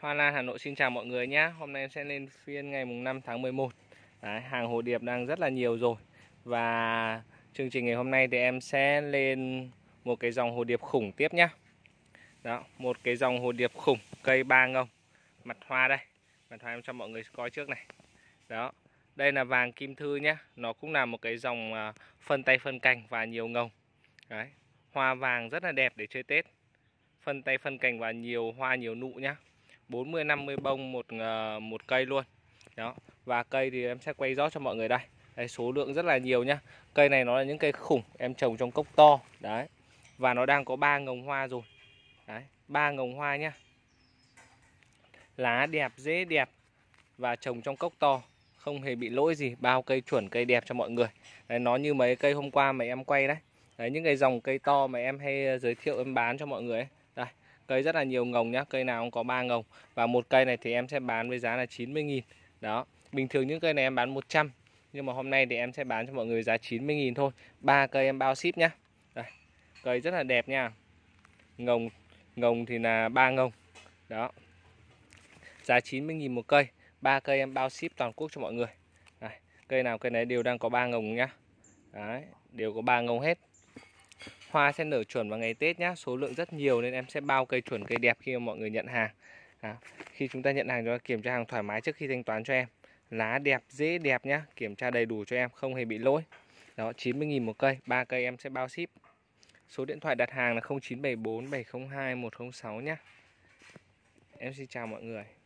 Hoa Lan Hà Nội xin chào mọi người nhé. Hôm nay em sẽ lên phiên ngày mùng 5 tháng 11. Đấy, hàng hồ điệp đang rất là nhiều rồi. Và chương trình ngày hôm nay thì em sẽ lên một cái dòng hồ điệp khủng tiếp nhé. Đó, một cái dòng hồ điệp khủng, cây 3 ngông. Mặt hoa đây. Mặt hoa em cho mọi người coi trước này. Đó, đây là vàng kim thư nhé. Nó cũng là một cái dòng phân tay phân cành và nhiều ngông. Đấy, hoa vàng rất là đẹp để chơi Tết. Phân tay phân cành và nhiều hoa nhiều nụ nhá. 40-50 bông một cây luôn. Đó. Và cây thì em sẽ quay rõ cho mọi người đây. Đây, số lượng rất là nhiều nhá. Cây này nó là những cây khủng em trồng trong cốc to. Đấy. Và nó đang có 3 ngồng hoa rồi. Đấy, 3 ngồng hoa nhá. Lá đẹp, rễ đẹp và trồng trong cốc to, không hề bị lỗi gì, bao cây chuẩn, cây đẹp cho mọi người. Đấy, nó như mấy cây hôm qua mà em quay đấy. Đấy, những cái dòng cây to mà em hay giới thiệu em bán cho mọi người ấy. Đây, cây rất là nhiều ngồng nhá, cây nào cũng có 3 ngồng. Và một cây này thì em sẽ bán với giá là 90.000. Đó, bình thường những cây này em bán 100, nhưng mà hôm nay thì em sẽ bán cho mọi người giá 90.000 thôi. 3 cây em bao ship nhá. Đây, cây rất là đẹp nha. Ngồng thì là 3 ngồng. Đó, giá 90.000 một cây. 3 cây em bao ship toàn quốc cho mọi người. Đây, cây nào cây nấy đều đang có 3 ngồng nhá. Đấy, đều có 3 ngồng hết. Hoa sẽ nở chuẩn vào ngày Tết nhá. Số lượng rất nhiều nên em sẽ bao cây chuẩn, cây đẹp khi mà mọi người nhận hàng. Khi chúng ta nhận hàng, chúng ta kiểm tra hàng thoải mái trước khi thanh toán cho em. Lá đẹp, rễ đẹp nhá. Kiểm tra đầy đủ cho em, không hề bị lỗi. Đó, 90.000 một cây. 3 cây em sẽ bao ship. Số điện thoại đặt hàng là 0974 702 106 nhá. Em xin chào mọi người.